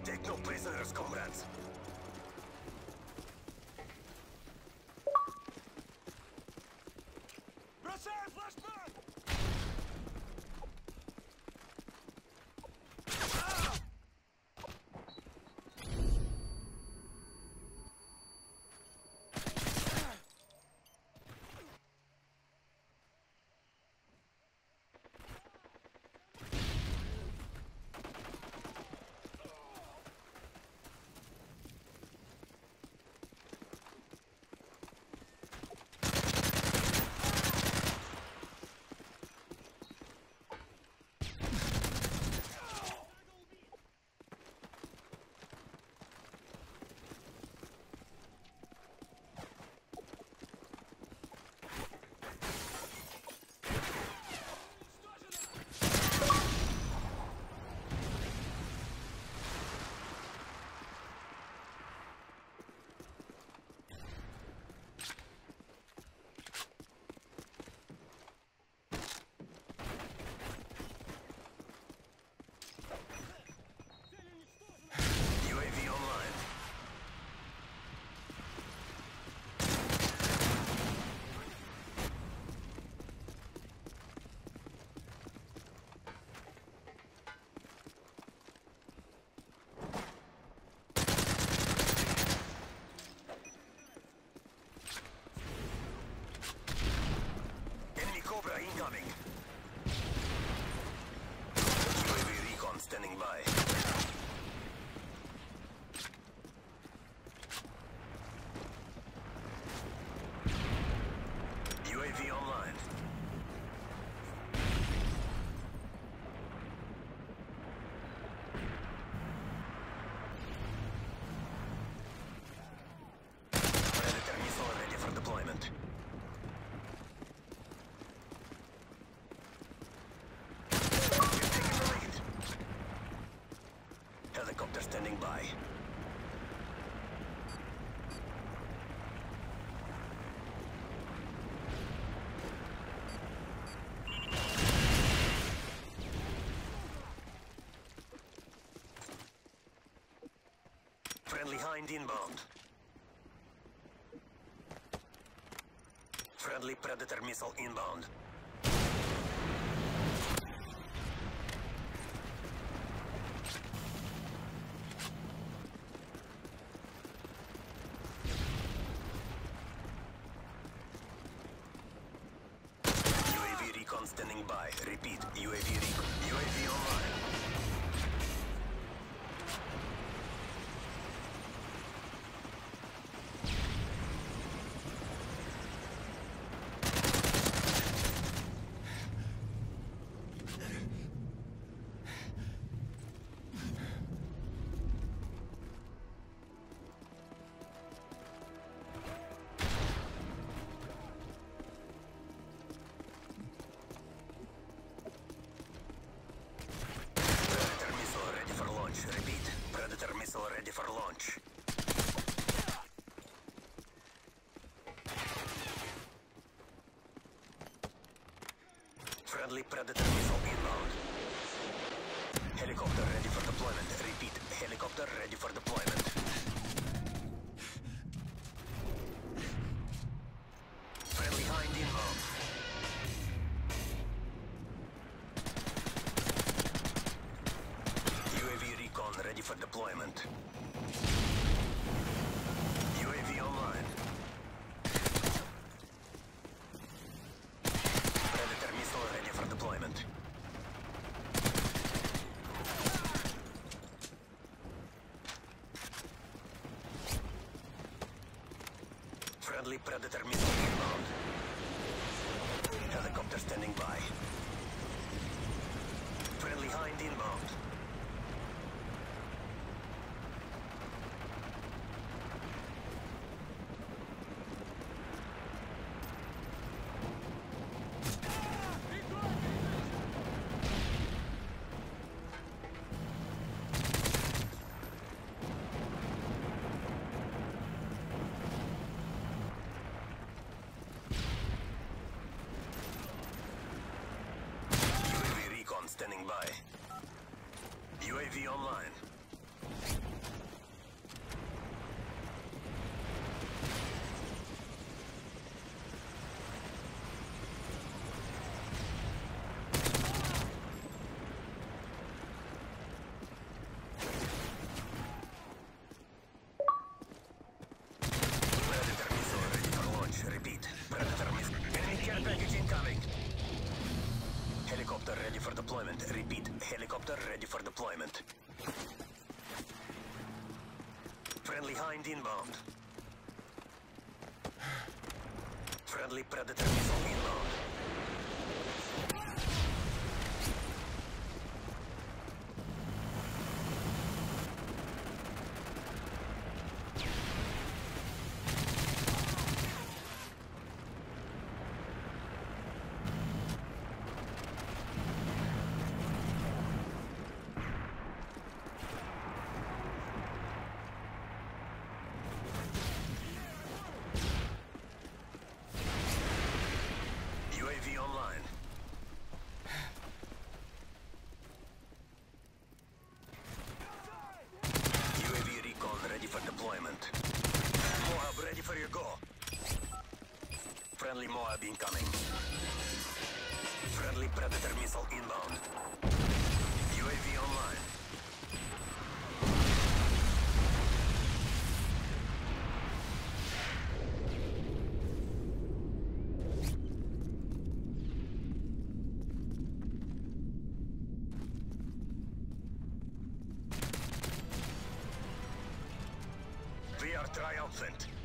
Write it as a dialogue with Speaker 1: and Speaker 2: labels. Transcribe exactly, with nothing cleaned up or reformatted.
Speaker 1: Take no prisoners, comrades. Бросаю флешбэк! Incoming. U A V recon standing by. U A V online. Predator missile ready for deployment. Helicopter standing by. Friendly Hind inbound. Friendly Predator missile inbound. Recon standing by. Repeat. U A V recon. U A V online. Repeat. Predator missile ready for launch. Friendly Predator missile inbound. Helicopter ready for deployment. Repeat. Helicopter ready for deployment. Friendly Hind inbound. Ready for deployment. U A V online. Predator missile ready for deployment. Friendly Predator missile inbound. Helicopter standing by. Friendly Hind inbound. Standing by. U A V online. ready for deployment. Repeat, helicopter ready for deployment. Friendly Hind inbound. Friendly Predator missile inbound. U A V online. U A V recon ready for deployment. Moab ready for your go. Friendly Moab incoming. Friendly Predator missile inbound. U A V online. We are triumphant.